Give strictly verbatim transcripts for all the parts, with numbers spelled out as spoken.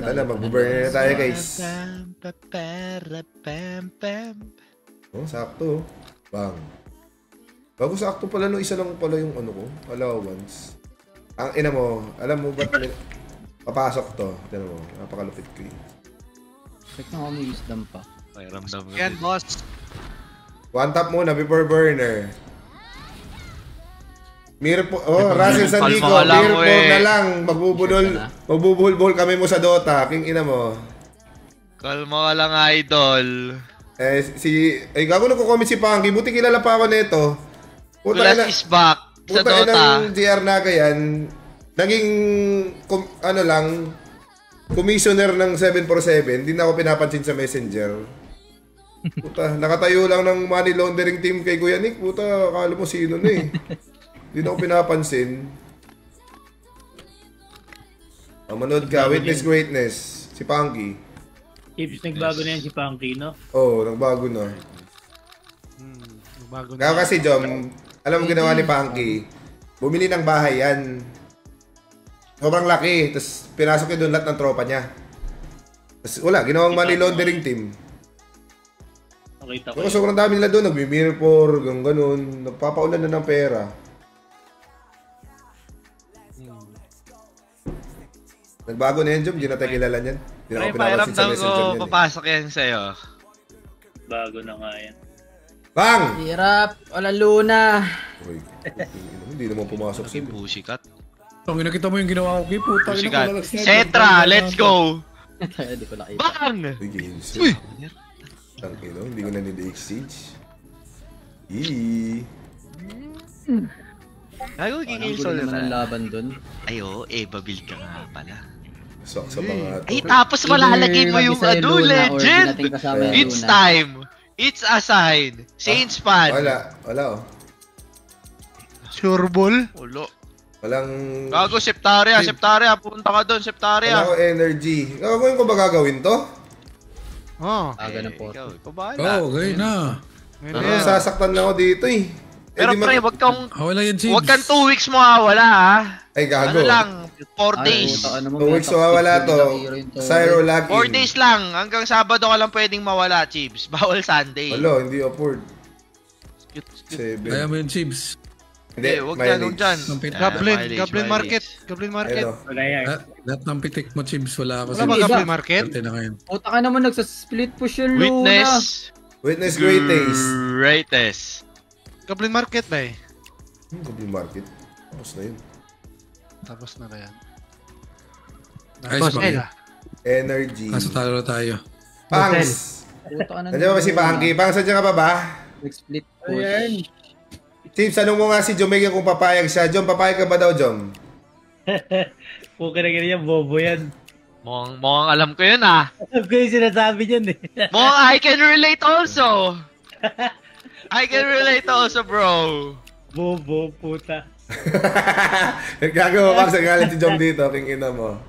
Ito na, mag-burner na tayo guys. Oh, sakto. Bang. Bago sakto pala no, isa lang pala yung ano ko, allowance. Ang ina mo, alam mo ba't may... papasok to? Tignan mo, napakalupit ko yun. Check na ako may wisdom pa. Ay, ramdam ko. Yan, boss. One tap muna before burner. Mirror po, oh, Russell Sandico, mirror po na lang. Magbubudol, magbubuhol-buhol kami mo sa Dota. King ina mo. Kalma ka lang, idol. Eh, si, ay gago nagko-comment si Panky. Buti kilala pa ako nito. Kulas is back sa puta Dota. Puta G R Naga yan. Naging, kum, ano lang, commissioner ng seven four seven. Hindi na ako pinapansin sa messenger. Puta, nakatayo lang ng money laundering team kay Kuya Nick. Puta, akala mo sino na eh. Hindi na ako pinapansin. Oh, manood ka, Witness Greatness. Si Panky. Tips, nagbago na yan si Panky, no? Oo, oh, nagbago na. Hmm, nagbago na. Kaya kasi, Jom, alam mo ginawa ni Panky, bumili ng bahay yan. Sobrang laki, tapos pinasok niya doon lahat ng tropa niya. Tapos wala, ginawang money laundering team. Nakita ko. Pero sobrang dami nila doon, nagmi-mirror, gano'n, gano'n, nagpapaulan na ng pera. Nagbago na yan, Jom, hindi na tayo kilala niyan. Hindi na Ay, ako pinapansin sa pakiramdam messenger ko, niyan. papasok yan sa'yo. Bago na nga yan. Bang! Hirap! Wala luna! Uy, hindi naman pumasok Okay, sila. pussycat. Ang nakita mo yung ginawa ko, kay puta. Pussycat. Setra, let's go! Hindi ko nakita. Bang! Uy, games. Uy! Tangino, hindi ko na nid-exchange. Eee! Gago, Ang gigil gulo solo naman ang na. laban dun. Ay, oo, eh, babil ka nga pala. Sok sa mga Ay, tapos malalagay mo yung Either ano, mag-isa yung Luna or di legend! natin kasama yung It's Luna. time! It's a sign! Saints fan! Wala, wala oh. Sureball? Ulo. Walang... Gago, Septaria, Septaria, punta ka doon, Wala Septaria. ko energy. Gagawin ko ba gagawin to? Oh. Aga ng Eh, porto. ikaw, ikaw bahala. Oo, okay na. Ngayon Ano, yan. sasaktan na ako dito eh. Eh, Pero di mag- pre, wag kang, Ah, wala yan, Chiefs. wag kang two weeks mawawala ha. Ay, gago. Ano lang, four Ay, days. puta, ano mo, Two may weeks toxic mawawala din to. ng hero yung to. Cyro login. Four days lang, hanggang Sabado ka lang pwedeng mawala, Chiefs. Bawal Sunday. Wala, hindi afford. Cute, cute. Seven. Kaya mo yung Chiefs. Hindi, Eh, wag dyan, wag mileage. dyan. Ang pit- Ah, Goblin, mileage, Goblin mileage. Market. Goblin Market. Ayun, oh. Wala yan. Lahat, lahat ng pitik mo, Chiefs, wala ako Wala ba Iba. Goblin Market? Swerte na kayo. Puta ka naman nagsa-split push yung Luna. Witness. Witness great taste. Greatest. Goblin Market ba eh? Hmm, Goblin Market. Tapos na yun. Tapos na kaya. Ayos Boss ba L. kayo? Energy. Kaso talo na tayo. Pangs! Puta ka na Nandiyan ba si Panky? Pangs, nandiyan ka pa ba? Nag-split push. Ayan. Chiefs, anong mo nga si Jomega kung papayag siya? Jom, papayag ka ba daw, Jom? Puka na ganyan, bobo yan. Mukhang, mukhang alam ko yun ah. Alam ko yung sinasabi niyan eh. Mukhang I can relate also. I can relate also, bro. Bobo, puta. Gagawa pa sa galit si Jom dito, king ina mo.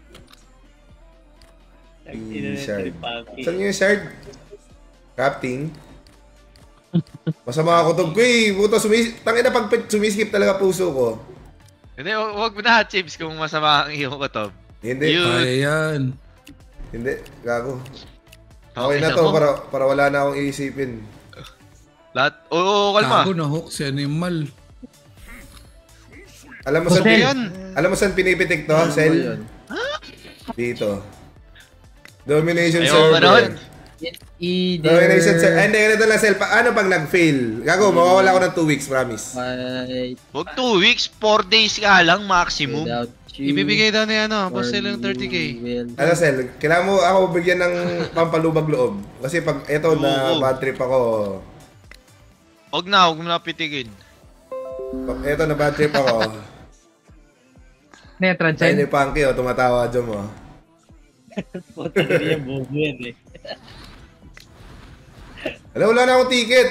Ina na shard. si Panky. Saan yung shard? Crafting? Masama ako to. Kuy, puto, sumis... Tangina pag sumiskip talaga puso ko. Hindi, hu- huwag mo na, Chiefs, kung masama ang iyong kutob. Hindi. Yun. Kaya yan. Hindi, gago. Okay Okay na na to, mo. para, para wala na akong iisipin. Lahat, oo, kalma. Kago na hook si Animal. Alam mo saan, Sel. pin- alam mo saan pinipitik to, Ano ba Sel? yun? Dito. Domination Ayaw ka nun. server. It's either... Domination server. Hindi, ganito lang, Sel. Paano pag nag-fail? Gago, mawawala ako ng two weeks, promise. Fight Huwag two weeks, four days ka lang maximum. without you. Ibibigay daw ni ano, or Boss L yung thirty K. you will- Ano, Sel? Kailangan mo ako bigyan ng pampalubag loob. Kasi pag eto na Oo. bad trip ako, Huwag na, huwag mo na pitigin. pag eto na bad trip ako, Netra, ayun ni Punky, oh, tumatawa dyan mo. Puta na ganyan, bobo yan eh. Alam, wala na akong ticket.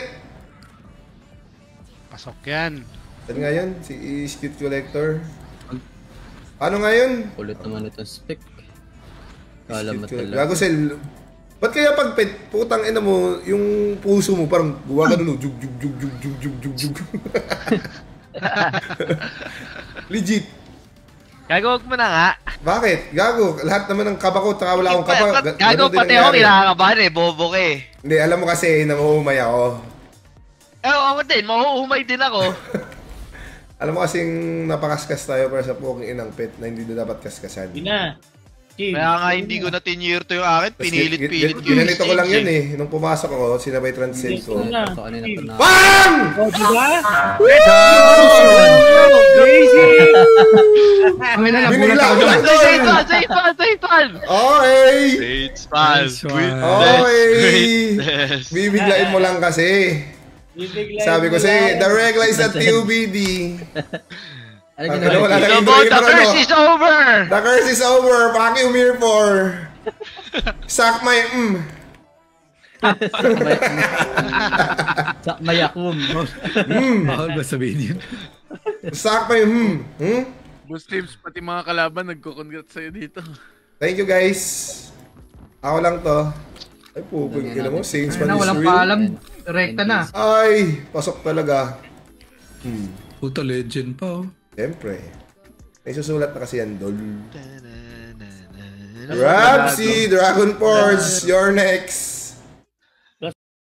Pasok yan. Saan nga yun? Si Skit Collector. Ano nga yun? Ulit naman itong spec. Kala mo Skit Collector. talaga. Gago, Sel. Ba't kaya pag pet, putang ina mo, yung puso mo parang gawa ka doon, jug, jug, jug, jug, jug, jug, jug, jug. Legit. Gago, wag mo na nga. Bakit? Gago, lahat naman ng kaba ko, tsaka wala akong kaba. Ga- Gago, ganun din pati ako nangyari. kinakabahan eh. Bobo ka eh. Hindi, alam mo kasi, nanguhumay ako. Eh, ako din. Mahuhumay din ako. Alam mo kasing napakaskas tayo para sa puking inang pet na hindi na dapat kaskasan. Yun na. Chief. Kaya nga hindi ko na tinyear to yung akin. Tas Pinilit-pilit gin- gin- Ginanito ko lang yun eh. Nung pumasok ako, sinabay transcend ko. Yun na. So, kanina pa na. BAM! Oh, diba? Binigla ko lang Say doon! fan! Say fan! Say fan! Okay! Saints fan! Nice one. Okay! Yes. Bibiglain mo lang kasi. Bibiglayin Sabi ko mo sa'yo, lang. the regla is at T U B D. Ano Ang ginawa? wala na So, intro, the intro, curse no? is over! The curse is over. Fuck you, here for. Suck my mm. Sa mayakum. Bawal ba sabihin yun? Suck my mm. Hmm? Boss Tips, pati mga kalaban nagko-congrats sa'yo dito. Thank you guys. Ako lang to. Ay, pupag ka mo. Saints man Na, is walang real. paalam. Rekta na. Ay, pasok talaga. Hmm. Puta legend pa oh. Siyempre. May susulat na kasi yan, Dol. Rapsy, Dragon Force, you're next.